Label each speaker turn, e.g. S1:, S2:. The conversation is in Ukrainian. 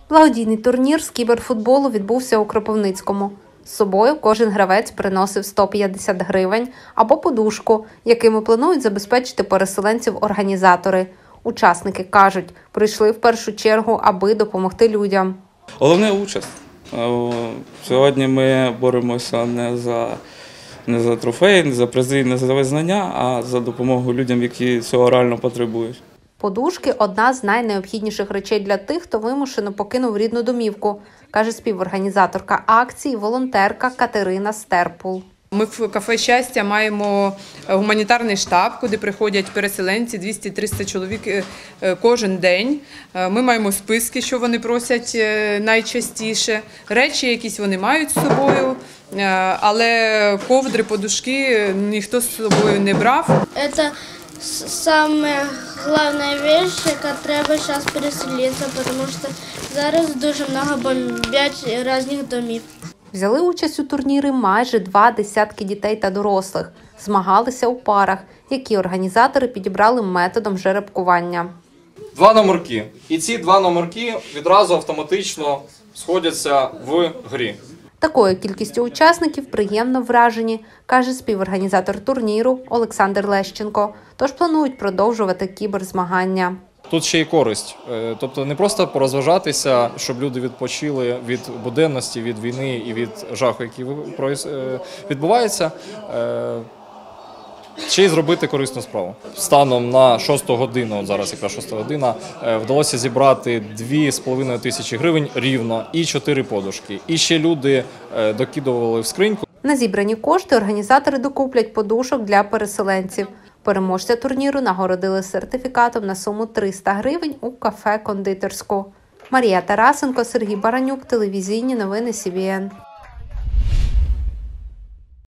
S1: Благодійний турнір з кіберфутболу відбувся у Кропивницькому. З собою кожен гравець приносив 150 гривень або подушку, якими планують забезпечити переселенців організатори. Учасники кажуть, прийшли в першу чергу, аби допомогти людям.
S2: Головне – участь. Сьогодні ми боремося не за трофеї, не за призи, не за визнання, а за допомогу людям, які цього реально потребують.
S1: Подушки – одна з найнеобхідніших речей для тих, хто вимушено покинув рідну домівку, каже співорганізаторка акції, волонтерка Катерина Стерпул.
S3: Ми в кафе «Щастя» маємо гуманітарний штаб, куди приходять переселенці, 200-300 чоловік кожен день. Ми маємо списки, що вони просять найчастіше. Речі якісь вони мають з собою, але ковдри, подушки ніхто з собою не брав.
S4: Це самая главная вещь, яка треба зараз переселитися, тому що зараз дуже багато бомблять різних домів.
S1: Взяли участь у турнірі майже 20 дітей та дорослих. Змагалися у парах, які організатори підібрали методом жеребкування.
S5: 2 номерки. І ці 2 номерки відразу автоматично сходяться в грі.
S1: Такою кількістю учасників приємно вражені, каже співорганізатор турніру Олександр Лещенко. Тож планують продовжувати кіберзмагання.
S5: Тут ще й користь. Тобто не просто порозважатися, щоб люди відпочили від буденності, від війни і від жаху, який відбувається, ще й зробити корисну справу. Станом на 6 годину, от зараз якраз 6 година, вдалося зібрати 2,5 тисячі гривень рівно і 4 подушки. І ще люди докидували в скриньку.
S1: На зібрані кошти організатори докуплять подушок для переселенців. Переможця турніру нагородили сертифікатом на суму 300 гривень у кафе «Кондитерську». Марія Тарасенко, Сергій Баранюк, телевізійні новини СІВІН.